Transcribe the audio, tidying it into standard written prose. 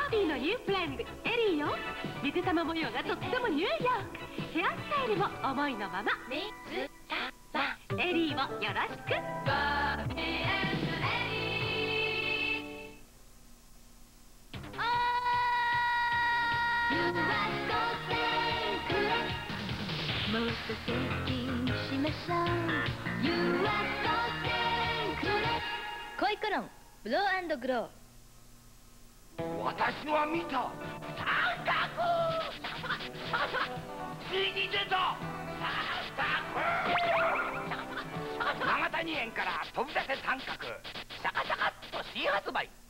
ービーのニューフレンドエリーよ。水玉模様がとってもニューヨーク。ヘアスタイルも思いのまま。水玉エリーをよろしく。バービーエリー。もっと接近しましょう。You are so secret。恋コロンブロー&グロー。 私は見た。三角。ついに出た。三角。長谷園から飛び出せ三角。シャカシャカっと新発売。